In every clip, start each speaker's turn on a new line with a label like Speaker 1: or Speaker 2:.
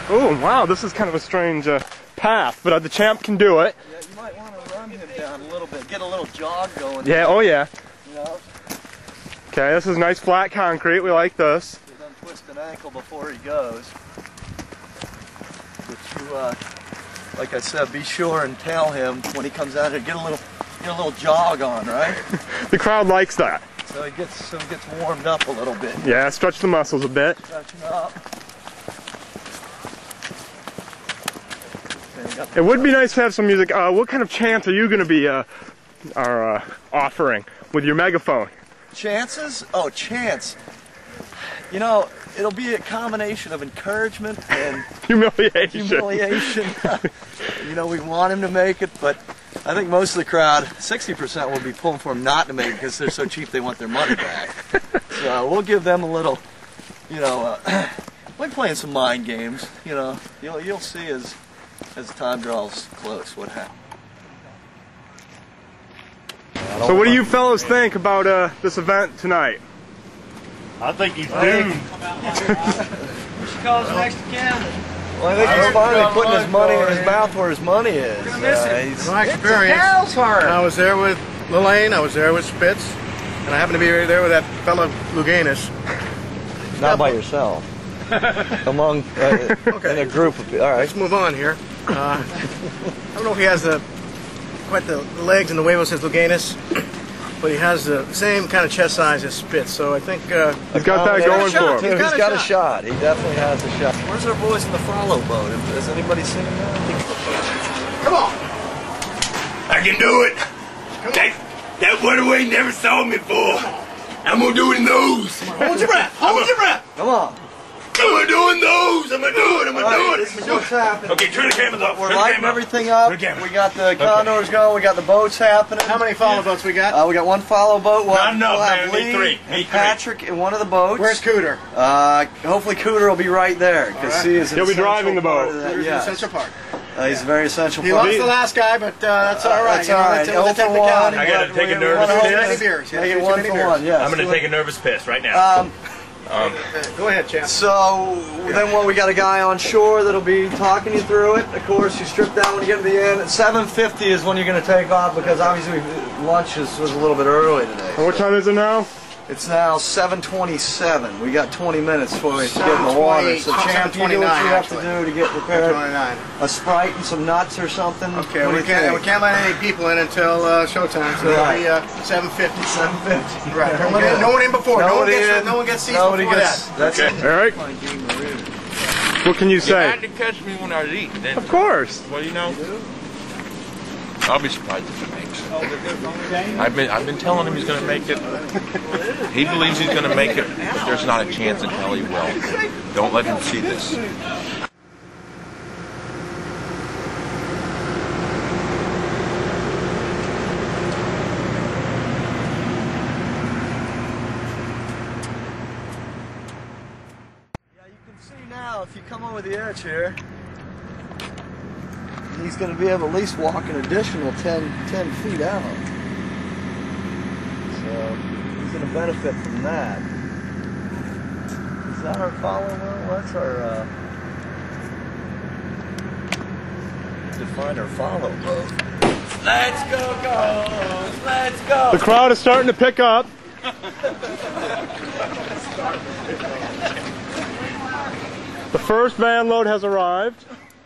Speaker 1: Oh, wow, this is kind of a strange path, but the champ can do it.
Speaker 2: Yeah, you might want to run him down a little bit, get a little jog going.
Speaker 1: Yeah, oh yeah.
Speaker 2: You know?
Speaker 1: Okay, this is nice flat concrete. We like this.
Speaker 2: He doesn't twist an ankle before he goes. But you, like I said, be sure and tell him when he comes out here, get a little jog on, right?
Speaker 1: The crowd likes that.
Speaker 2: So he gets warmed up a little bit.
Speaker 1: Yeah, stretch the muscles a bit.
Speaker 2: Stretching up.
Speaker 1: It would be nice to have some music. What kind of chants are you going to be offering with your megaphone?
Speaker 2: Chances? Oh, chants. You know, it'll be a combination of encouragement and
Speaker 1: humiliation.
Speaker 2: You know, we want him to make it, but I think most of the crowd, 60%, will be pulling for him not to make it because they're so cheap they want their money back. So we'll give them a little, you know, we're playing some mind games. You know, you'll see as time draws close what happens.
Speaker 1: So what do you fellows think about this event tonight?
Speaker 3: I think he's doomed.
Speaker 2: We should call his next candidate. Well, I think he's finally putting his money in his mouth where his money is.
Speaker 3: My experience, I was there with Lilane, I was there with Spitz, and I happened to be right there with that fellow Luganis.
Speaker 2: Not by yourself. Among, in a group of people. All right.
Speaker 3: Let's move on here. I don't know if he has quite the legs and the waivos as Luganis, but he has the same kind of chest size as Spitz, so I think
Speaker 1: he's got that going for him.
Speaker 2: He's got a shot. He definitely has a shot. Where's our boys in the follow boat? Has anybody seen that?
Speaker 3: Come on!
Speaker 4: I can do it! That waterway never saw me before. I'm gonna do it in those.
Speaker 3: Hold your breath! Hold your breath!
Speaker 2: Come on.
Speaker 4: I'm gonna do it in those. I'm gonna do it. I'm gonna do it.
Speaker 2: This is what's happening.
Speaker 4: Okay, turn the cameras off.
Speaker 2: We're lighting everything up. We got the condors going. We got the boats happening.
Speaker 3: How many follow boats we got?
Speaker 2: We got one follow boat.
Speaker 4: Not enough,
Speaker 2: we'll have
Speaker 4: man.
Speaker 2: Lee
Speaker 4: Need
Speaker 2: and Patrick in one of the boats.
Speaker 3: Where's Cooter?
Speaker 2: Hopefully Cooter will be right there because he is.
Speaker 1: He'll be driving the boat.
Speaker 3: Cooter's an essential part.
Speaker 2: He's a very essential.
Speaker 3: He lost the last guy, but that's all right.
Speaker 2: That's all right.
Speaker 4: I gotta take a nervous piss.
Speaker 2: Make it 1 for 1. Yes.
Speaker 4: I'm gonna take a nervous piss right now.
Speaker 3: Go ahead, champ.
Speaker 2: So then we got a guy on shore that'll be talking you through it. Of course, you strip down when you get to the end. At 7:50 is when you're going to take off because obviously lunch was a little bit early today.
Speaker 1: And what time is it now?
Speaker 2: It's now 7:27. We got 20 minutes before we get in the water. So champ, you do what you have to do to get prepared.
Speaker 3: 29.
Speaker 2: A Sprite and some nuts or something.
Speaker 3: Okay, we can't let any people in until showtime, so it'll be 7:50.
Speaker 2: 7:50.
Speaker 3: Right. No one in before. No one gets seats before that.
Speaker 2: That's it.
Speaker 1: All right. What can you say?
Speaker 5: You had to catch me when I was eating, didn't
Speaker 1: Of course.
Speaker 5: you? Well, you know, I'll be surprised if he makes it. I've been telling him he's going to make it. He believes he's going to make it, but there's not a chance in hell he will. Don't let him see this.
Speaker 2: Now, if you come over the edge here, he's going to be able to at least walk an additional 10 feet out. So he's going to benefit from that. Is that our follow boat? That's our, define our follow boat. Let's go, Ghost! Let's go!
Speaker 1: The crowd is starting to pick up. The first van load has arrived.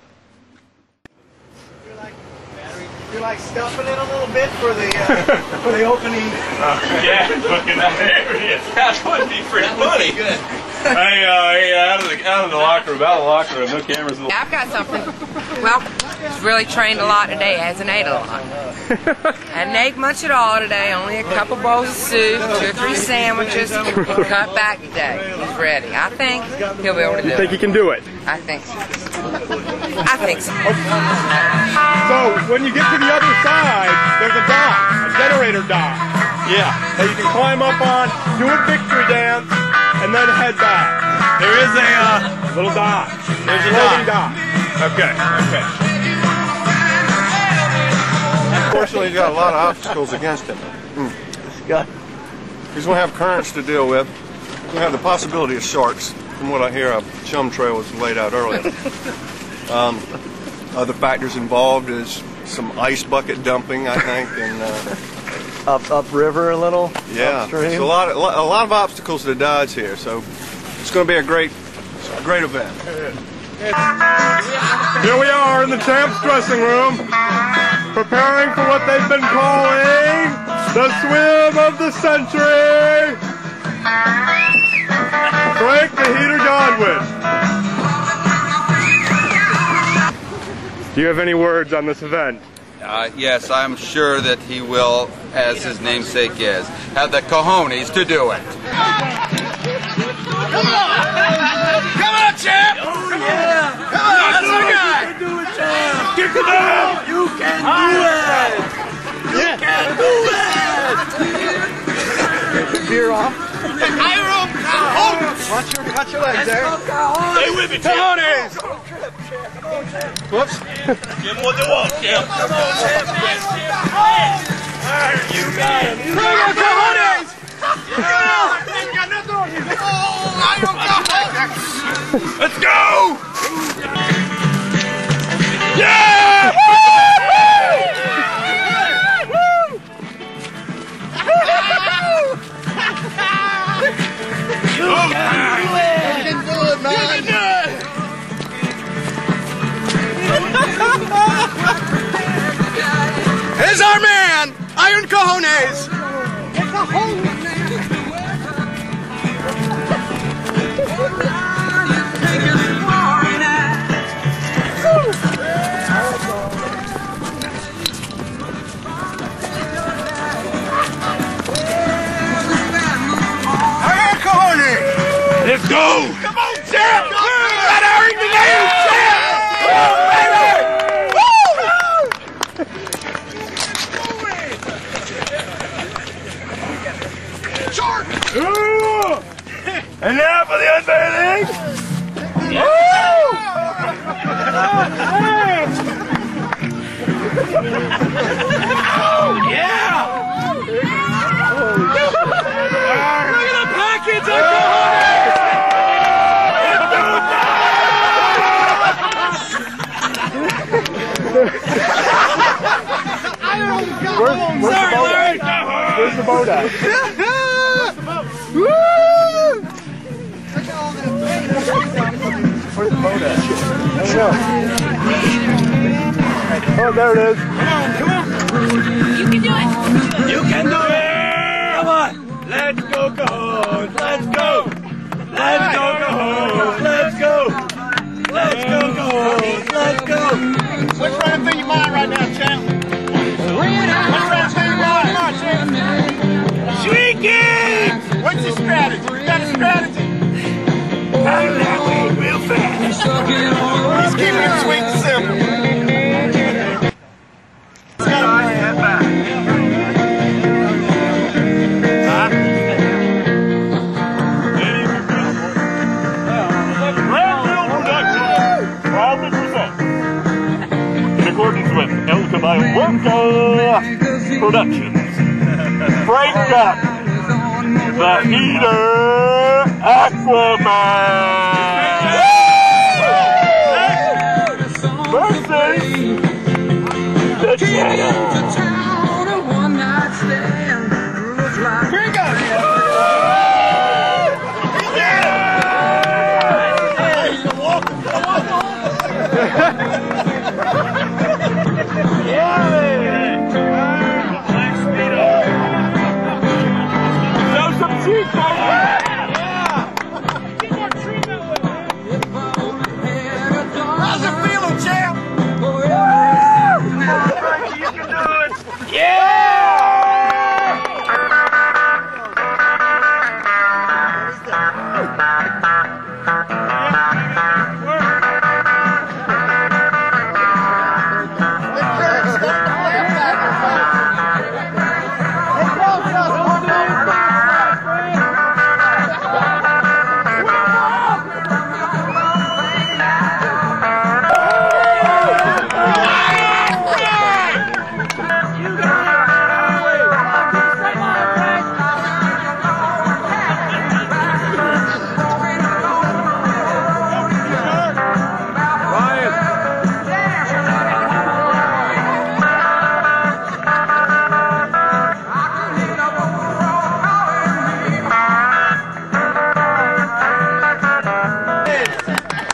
Speaker 3: You like stuffing it a little bit for the opening?
Speaker 4: Yeah, looking at area. That would be pretty funny. Good. Hey, out of the locker room, no cameras.
Speaker 6: Yeah, I've got something. Well, he's really trained a lot today. Hasn't ate a lot. Hadn't ate much at all today. Only a couple bowls of soup, 2 or 3 sandwiches. Cut back today. He's ready. I think he'll be able to do it.
Speaker 1: You think he can do it?
Speaker 6: I think so. I think so.
Speaker 1: So when you get to the other side, there's a dock, a generator dock. Yeah. That you can climb up on, do a victory dance, and then head back.
Speaker 4: There is a
Speaker 1: Little dock.
Speaker 4: There's a
Speaker 1: floating
Speaker 4: dock. Okay.
Speaker 7: Unfortunately, he's got a lot of obstacles against him. He's going to have currents to deal with. He's going to have the possibility of sharks. from what I hear, a chum trail was laid out earlier. Other factors involved is some ice bucket dumping, I think, and
Speaker 2: upriver a little.
Speaker 7: Yeah,
Speaker 2: upstream.
Speaker 7: there's a lot of obstacles to dodge here, so it's going to be a great event.
Speaker 1: Here we are in the champs' dressing room, preparing for what they've been calling the swim of the century. Frank the Heater Godwin. Do you have any words on this event?
Speaker 8: Yes, I'm sure that he will, as his namesake is, have the cojones to do it.
Speaker 3: Come on, champ! Oh, yeah! Come on, that's our guy! You can do it, champ! You can do it! You can do it! Beer off.
Speaker 7: Watch your legs there.
Speaker 4: Stay with me, champ.
Speaker 7: Whoops.
Speaker 4: Give him what they want, champ.
Speaker 3: Come on, champ! You got him! Bring it, cojones!
Speaker 4: Let's go! Yeah!
Speaker 3: Here's our man, Iron Cojones!
Speaker 4: Let's go!
Speaker 3: Come on, champ! That Iron Grenade, champ!
Speaker 4: And now for the unveiling! Oh, yeah!
Speaker 3: Look at the package!
Speaker 1: Where's the boat at? Where's the boat at? Oh, there it is.
Speaker 9: You can do it.
Speaker 4: You can do it! Come on! Let's go, Cajon! Let's go! Let's go, Cajon! Let's go! Let's go, Cajon! Let's go!
Speaker 3: What's trying to fill your mind right now, champ? What's trying to fill your mind? Come on, champ.
Speaker 4: Shrieking!
Speaker 3: What's your strategy? You got a strategy?
Speaker 4: Out of that way real fast!
Speaker 3: He's keeping it sweet and simple.
Speaker 4: In accordance with El Caballo Productions, Frank Duck, the Heater Aquaman versus the Shadow.
Speaker 3: Here he goes. How's it feeling, champ?
Speaker 4: You can do it!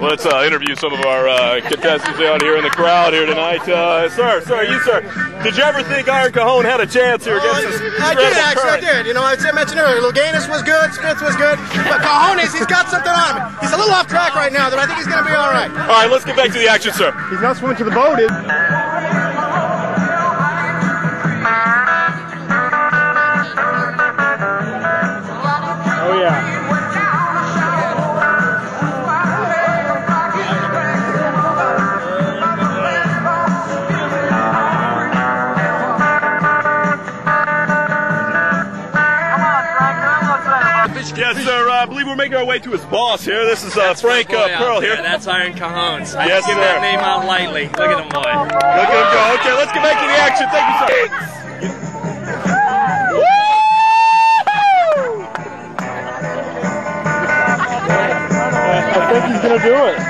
Speaker 1: let's interview some of our contestants out here in the crowd here tonight. Sir, did you ever think Iron Cajon had a chance here against this?
Speaker 3: I did, actually, I did. You know, I mentioned earlier, Loganis was good, Smith was good, but Cajones, he's got something on him. He's a little off track right now, but I think he's going to be all right.
Speaker 1: All right, let's get back to the action, sir.
Speaker 3: He's not swimming to the boat, is
Speaker 1: Oh, yeah. Yes, sir. I believe we're making our way to his boss here. This is Frank Pearl here.
Speaker 10: Yeah, that's Iron Cajones. I
Speaker 1: Yes,
Speaker 10: don't give
Speaker 1: sir.
Speaker 10: that name out lightly. Look at him, boy.
Speaker 1: Look at him go. Okay, let's get back to the action. Thank you, sir. I think he's going to do it.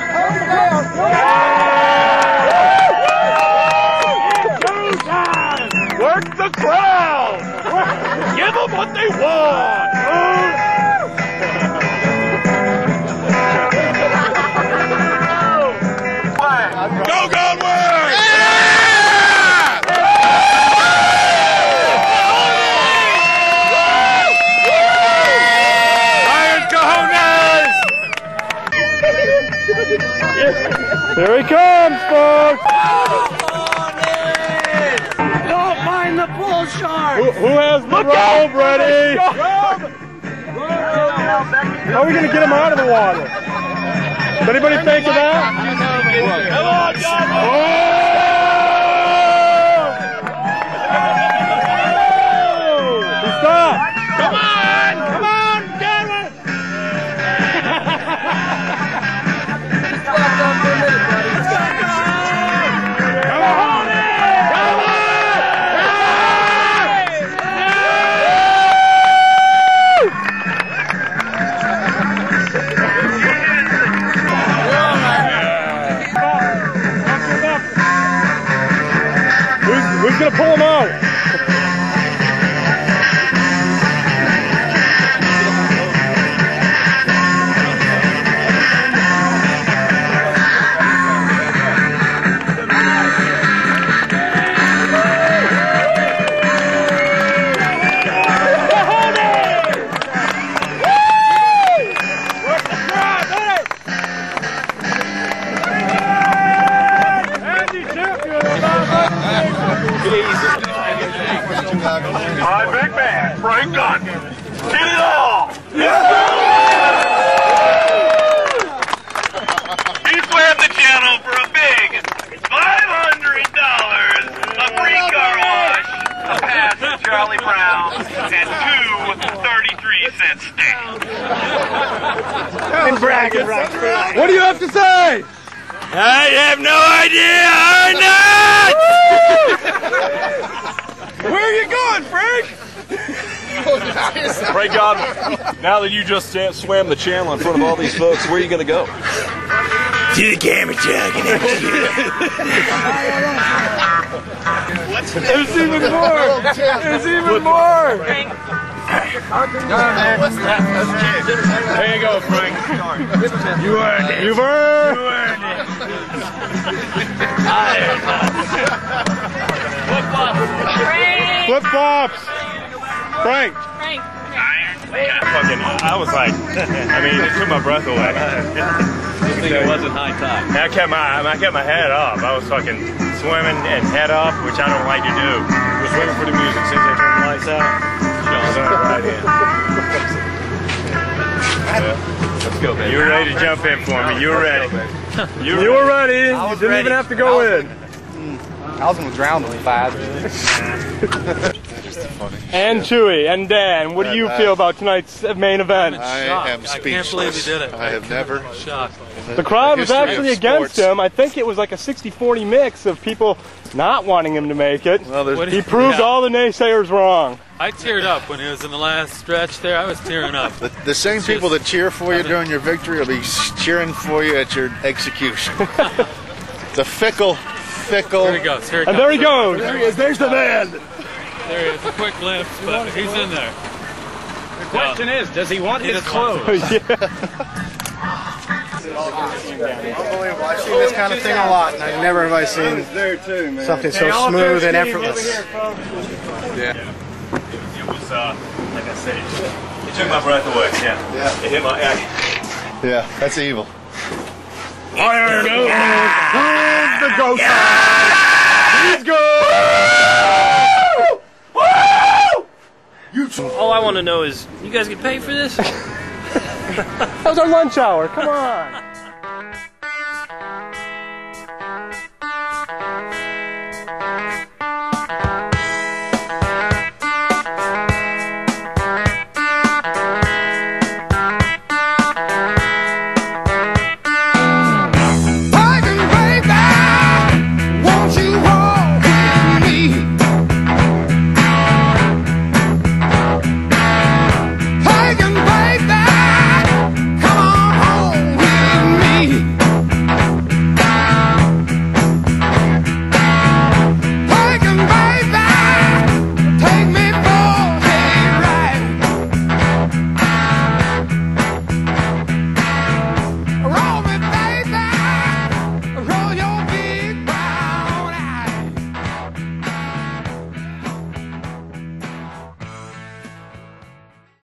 Speaker 1: Work the crowd! Give them what they want! Go, Godwin! Iron Cajones! Here he comes, folks!
Speaker 10: Don't mind the bull shark!
Speaker 1: Who has the robe ready? How are we going to get him out of the water? Does anybody think of that? Come on, He stopped! Come on! Come on, Godwin! Who's gonna pull him out? Alright, big man, Frank Gunn. Get it all! He swam the channel for a big $500, a free car wash, a pass to Charlie Brown, and 2 33-cent stamps.
Speaker 3: And bragging rights.
Speaker 1: What do you have to say?
Speaker 4: I have no idea. I'm not.
Speaker 1: Where are you going, Frank? Frank Godwin, now that you just swam the channel in front of all these folks, where are you going to go?
Speaker 4: To the camera truck and
Speaker 1: There's even more! There's even more! There you go, Frank. You earned it. You've earned it. You earned it. Flip flops. Frank. I was like, I mean, it took my breath away.
Speaker 10: It wasn't high tide.
Speaker 1: I kept my head up. I was fucking swimming and head up, which I don't like to do. We're swimming for the music. Since they turn the lights out, right in. Let's go, baby. You were ready to jump in for me. You were ready. You were ready. You didn't even have to go in.
Speaker 2: I was going to drown them fast.
Speaker 1: And Chewy and Dan, what do you feel about tonight's main event?
Speaker 11: I am speechless.
Speaker 10: I can't believe he did it.
Speaker 11: I have never.
Speaker 10: Shocked.
Speaker 1: The crowd was actually against him. I think it was like a 60-40 mix of people not wanting him to make it.
Speaker 11: Well,
Speaker 1: he proved all the naysayers wrong.
Speaker 10: I teared up when he was in the last stretch there. I was tearing up.
Speaker 11: The same people that cheer for you during your victory will be cheering for you at your execution. The fickle.
Speaker 10: Here he goes. Here he
Speaker 1: and
Speaker 10: comes.
Speaker 1: there he goes. There he is. There's the man.
Speaker 10: There he is. A quick glimpse, but he's in there.
Speaker 3: The question is, does he want his clothes? Unbelievable. I've seen this kind of thing a lot, and never have I seen something so smooth and effortless.
Speaker 2: Yeah.
Speaker 4: It was, like I said, it took my breath away. Yeah. It hit my eye.
Speaker 11: Yeah, that's evil.
Speaker 1: Fire goes the ghost. He's good.
Speaker 10: All I want to know is, you guys get paid for this?
Speaker 1: That was our lunch hour. Come on.